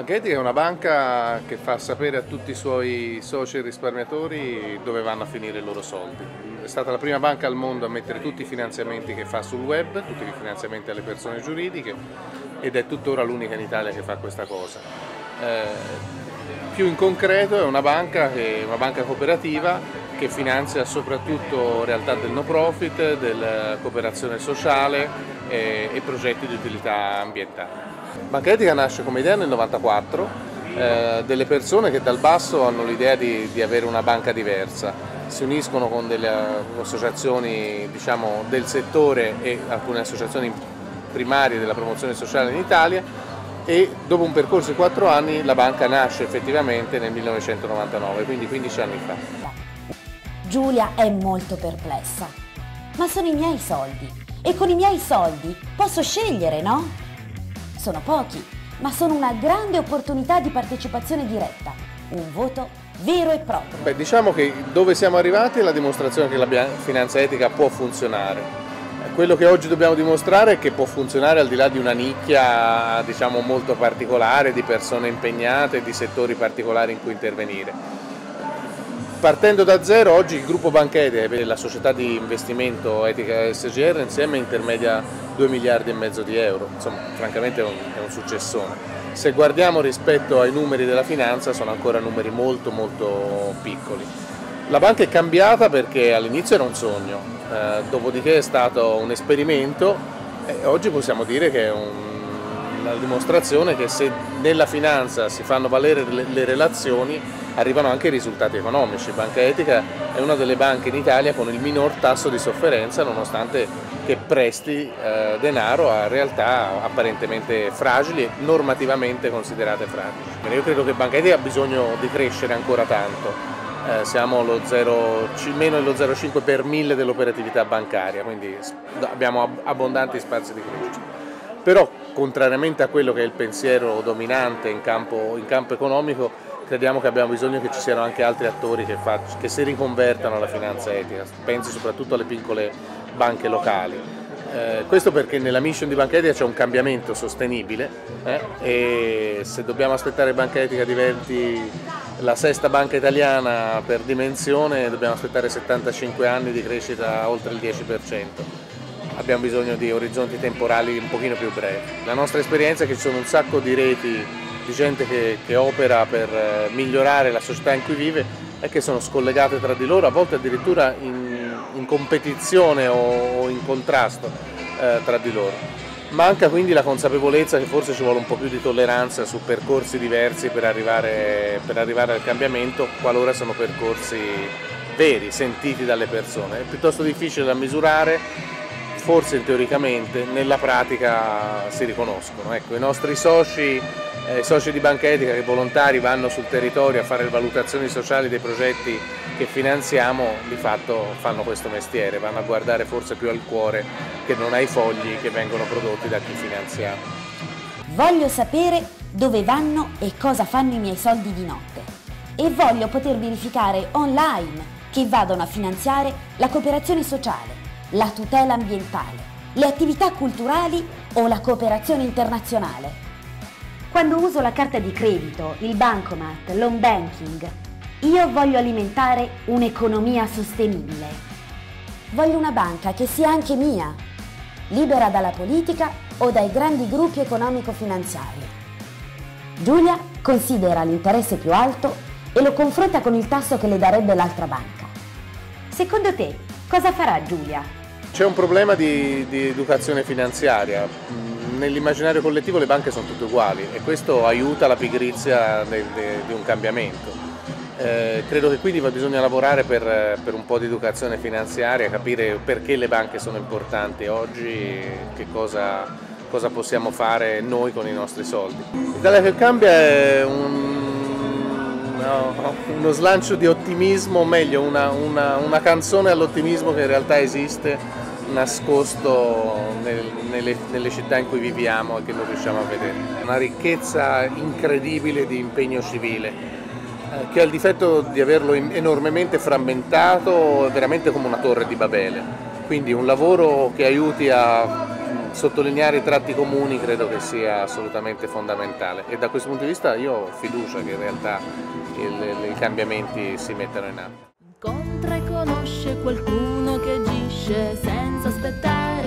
Banca Etica è una banca che fa sapere a tutti i suoi soci e risparmiatori dove vanno a finire i loro soldi. È stata la prima banca al mondo a mettere tutti i finanziamenti che fa sul web, tutti i finanziamenti alle persone giuridiche, ed è tuttora l'unica in Italia che fa questa cosa. Più in concreto è una banca cooperativa che finanzia soprattutto realtà del no profit, della cooperazione sociale e progetti di utilità ambientale. Banca Etica nasce come idea nel 1994, delle persone che dal basso hanno l'idea di avere una banca diversa, si uniscono con delle associazioni, diciamo, del settore e alcune associazioni primarie della promozione sociale in Italia, e dopo un percorso di 4 anni la banca nasce effettivamente nel 1999, quindi 15 anni fa. Giulia è molto perplessa. Ma sono i miei soldi e con i miei soldi posso scegliere, no? Sono pochi, ma sono una grande opportunità di partecipazione diretta, un voto vero e proprio. Beh, diciamo che dove siamo arrivati è la dimostrazione che la finanza etica può funzionare. Quello che oggi dobbiamo dimostrare è che può funzionare al di là di una nicchia, diciamo, molto particolare, di persone impegnate, di settori particolari in cui intervenire. Partendo da zero, oggi il gruppo Banca Etica, la società di investimento Etica SGR, insieme intermedia 2,5 miliardi di euro. Insomma, francamente è un successone. Se guardiamo rispetto ai numeri della finanza, sono ancora numeri molto molto piccoli. La banca è cambiata perché all'inizio era un sogno, dopodiché è stato un esperimento, e oggi possiamo dire che è una dimostrazione che se nella finanza si fanno valere le relazioni, arrivano anche i risultati economici. Banca Etica è una delle banche in Italia con il minor tasso di sofferenza, nonostante che presti denaro a realtà apparentemente fragili e normativamente considerate fragili. Io credo che Banca Etica ha bisogno di crescere ancora tanto. Siamo meno dello 0,5 per 1000 dell'operatività bancaria, quindi abbiamo abbondanti spazi di crescita. Però, contrariamente a quello che è il pensiero dominante in campo economico, crediamo che abbiamo bisogno che ci siano anche altri attori che si riconvertano alla finanza etica. Pensi soprattutto alle piccole banche locali. Questo perché nella mission di Banca Etica c'è un cambiamento sostenibile, e se dobbiamo aspettare che Banca Etica diventi la sesta banca italiana per dimensione, dobbiamo aspettare 75 anni di crescita oltre il 10%. Abbiamo bisogno di orizzonti temporali un pochino più brevi. La nostra esperienza è che ci sono un sacco di reti di gente che opera per migliorare la società in cui vive e che sono scollegate tra di loro, a volte addirittura in competizione o in contrasto tra di loro. Manca quindi la consapevolezza che forse ci vuole un po' più di tolleranza su percorsi diversi per arrivare al cambiamento, qualora sono percorsi veri, sentiti dalle persone. È piuttosto difficile da misurare, forse teoricamente, nella pratica si riconoscono. Ecco, i nostri soci di Banca Etica, che volontari vanno sul territorio a fare le valutazioni sociali dei progetti che finanziamo, di fatto fanno questo mestiere, vanno a guardare forse più al cuore che non ai fogli che vengono prodotti da chi finanziamo. Voglio sapere dove vanno e cosa fanno i miei soldi di notte, e voglio poter verificare online che vadano a finanziare la cooperazione sociale, la tutela ambientale, le attività culturali o la cooperazione internazionale. Quando uso la carta di credito, il bancomat, l'home banking, io voglio alimentare un'economia sostenibile. Voglio una banca che sia anche mia, libera dalla politica o dai grandi gruppi economico-finanziari. Giulia considera l'interesse più alto e lo confronta con il tasso che le darebbe l'altra banca. Secondo te, cosa farà Giulia? C'è un problema di educazione finanziaria. Nell'immaginario collettivo le banche sono tutte uguali e questo aiuta la pigrizia di un cambiamento. Credo che quindi bisogna lavorare per un po' di educazione finanziaria, capire perché le banche sono importanti oggi e che cosa possiamo fare noi con i nostri soldi. L'Italia che cambia è uno slancio di ottimismo, o meglio una canzone all'ottimismo che in realtà esiste, nascosto nelle città in cui viviamo e che non riusciamo a vedere. Una ricchezza incredibile di impegno civile, che ha il difetto di averlo enormemente frammentato, veramente come una torre di Babele. Quindi un lavoro che aiuti a sottolineare i tratti comuni credo che sia assolutamente fondamentale, e da questo punto di vista io ho fiducia che in realtà i cambiamenti si mettano in atto. Incontra e conosce qualcuno che agisce senza aspettare